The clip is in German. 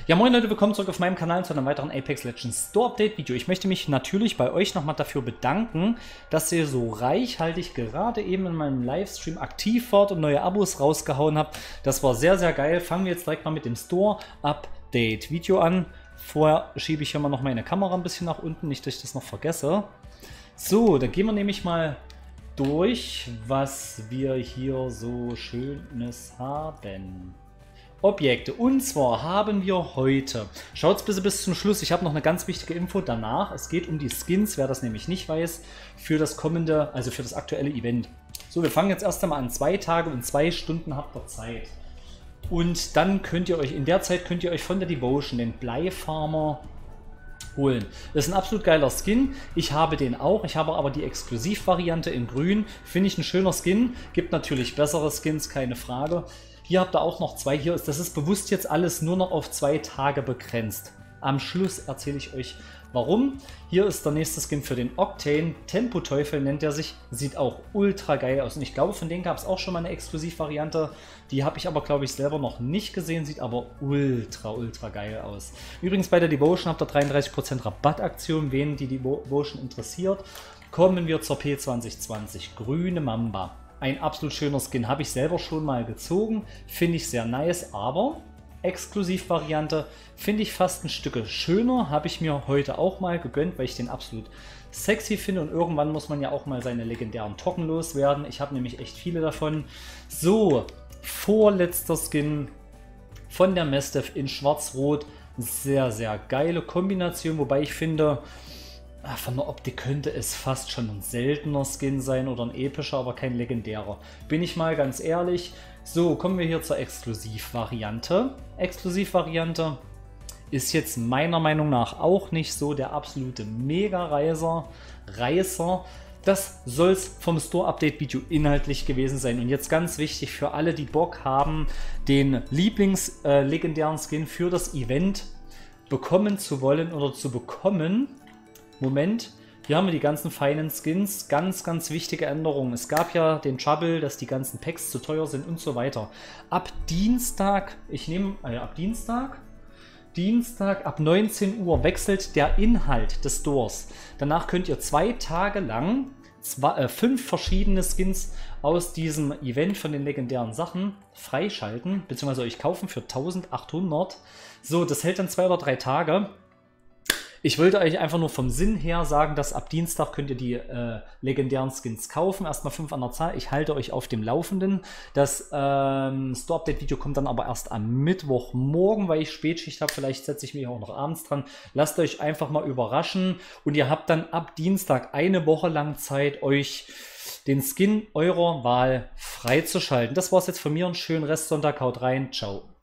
Ja, moin Leute, willkommen zurück auf meinem Kanal zu einem weiteren Apex Legends Store Update Video. Ich möchte mich natürlich bei euch nochmal dafür bedanken, dass ihr so reichhaltig gerade eben in meinem Livestream aktiv wart und neue Abos rausgehauen habt. Das war sehr, sehr geil. Fangen wir jetzt direkt mal mit dem Store Update Video an. Vorher schiebe ich hier mal noch meine Kamera ein bisschen nach unten, nicht, dass ich das noch vergesse. So, dann gehen wir nämlich mal durch, was wir hier so Schönes haben. Objekte. Und zwar haben wir heute, schaut bitte bis zum Schluss, ich habe noch eine ganz wichtige Info danach. Es geht um die Skins, wer das nämlich nicht weiß, für das kommende, also für das aktuelle Event. So, wir fangen jetzt erst einmal an. 2 Tage und 2 Stunden habt ihr Zeit. Und dann könnt ihr euch, in der Zeit könnt ihr euch von der Devotion den Bleifarmer holen. Das ist ein absolut geiler Skin. Ich habe den auch. Ich habe aber die Exklusivvariante in grün. Finde ich ein schöner Skin. Gibt natürlich bessere Skins, keine Frage. Hier habt ihr auch noch 2. Hier ist, das ist bewusst jetzt alles nur noch auf 2 Tage begrenzt. Am Schluss erzähle ich euch warum. Hier ist der nächste Skin für den Octane. Tempo-Teufel nennt er sich. Sieht auch ultra geil aus. Und ich glaube, von denen gab es auch schon mal eine Exklusivvariante. Die habe ich aber, glaube ich, selber noch nicht gesehen. Sieht aber ultra, ultra geil aus. Übrigens bei der Devotion habt ihr 33% Rabattaktion. Wen die Devotion interessiert. Kommen wir zur P2020. Grüne Mamba. Ein absolut schöner Skin. Habe ich selber schon mal gezogen. Finde ich sehr nice, aber Exklusivvariante finde ich fast ein Stück schöner. Habe ich mir heute auch mal gegönnt, weil ich den absolut sexy finde. Und irgendwann muss man ja auch mal seine legendären Token loswerden. Ich habe nämlich echt viele davon. So, vorletzter Skin von der Mastiff in Schwarz-Rot. Sehr, sehr geile Kombination, wobei ich finde, von der Optik könnte es fast schon ein seltener Skin sein oder ein epischer, aber kein legendärer. Bin ich mal ganz ehrlich. So, kommen wir hier zur Exklusivvariante. Exklusivvariante ist jetzt meiner Meinung nach auch nicht so der absolute Mega-Reißer. Das soll es vom Store-Update-Video inhaltlich gewesen sein. Und jetzt ganz wichtig für alle, die Bock haben, den Lieblings-legendären Skin für das Event bekommen zu wollen oder zu bekommen. Moment, hier haben wir die ganzen feinen Skins, ganz, ganz wichtige Änderungen. Es gab ja den Trouble, dass die ganzen Packs zu teuer sind und so weiter. Ab Dienstag, Dienstag ab 19 Uhr wechselt der Inhalt des Stores. Danach könnt ihr 2 Tage lang 5 verschiedene Skins aus diesem Event von den legendären Sachen freischalten, beziehungsweise euch kaufen für 1800. So, das hält dann 2 oder 3 Tage. Ich wollte euch einfach nur vom Sinn her sagen, dass ab Dienstag könnt ihr die legendären Skins kaufen. Erstmal 5 an der Zahl. Ich halte euch auf dem Laufenden. Das Store-Update-Video kommt dann aber erst am Mittwochmorgen, weil ich Spätschicht habe. Vielleicht setze ich mich auch noch abends dran. Lasst euch einfach mal überraschen. Und ihr habt dann ab Dienstag eine Woche lang Zeit, euch den Skin eurer Wahl freizuschalten. Das war es jetzt von mir. Einen schönen Restsonntag. Haut rein. Ciao.